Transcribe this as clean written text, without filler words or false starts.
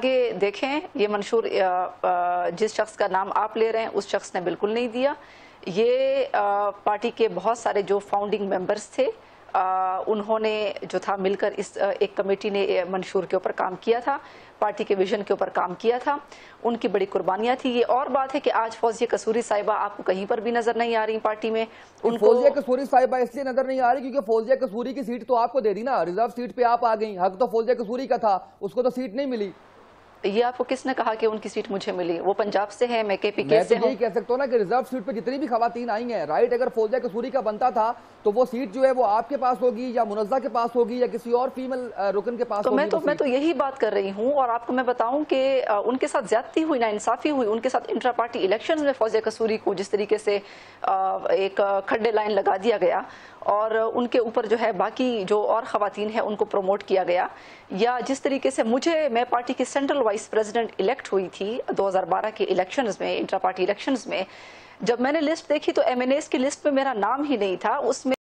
आगे देखें, ये मंशूर जिस शख्स का नाम आप ले रहे हैं उस शख्स ने बिल्कुल नहीं दिया। ये पार्टी के बहुत सारे जो फाउंडिंग मेंबर्स थे उन्होंने जो था मिलकर इस एक कमेटी ने मंशूर के ऊपर काम किया था, पार्टी के विजन के ऊपर काम किया था, उनकी बड़ी कुर्बानियां थी। ये और बात है कि आज फौजिया कसूरी साहिबा आपको कहीं पर भी नजर नहीं आ रही पार्टी में। उनको फौजिया कसूरी साहिबा इसलिए नजर नहीं आ रही क्योंकि फौजिया कसूरी की सीट तो आपको दे दी ना, रिजर्व सीट पे आप आ गई। हक तो फौजिया कसूरी का था, उसको तो सीट नहीं मिली। ये आपको किसने कहा कि उनकी सीट मुझे मिली? वो पंजाब से है, मैं केपीके से हूं। यही कह सकता हूँ ना कि रिजर्व सीट पे जितनी भी खवातीन आई हैं, राइट, अगर फौजिया कसूरी का बनता था तो वो सीट जो है वो आपके पास होगी या मुनज़्ज़ा के पास होगी या किसी और फीमेल रुकन के पास होगी। मैं तो यही बात कर रही हूँ। और आपको मैं बताऊं कि उनके साथ ज्यादती हुई, नाइंसाफी हुई उनके साथ इंट्रा पार्टी इलेक्शंस में। फौजिया कसूरी को जिस तरीके से एक खड्डे लाइन लगा दिया गया और उनके ऊपर जो है बाकी जो और खवातीन है उनको प्रमोट किया गया, या जिस तरीके से मैं पार्टी की सेंट्रल वाइस प्रेसिडेंट इलेक्ट हुई थी 2012 के इलेक्शंस में, इंट्रा पार्टी इलेक्शंस में। जब मैंने लिस्ट देखी तो एमएनएस की लिस्ट में मेरा नाम ही नहीं था उसमें।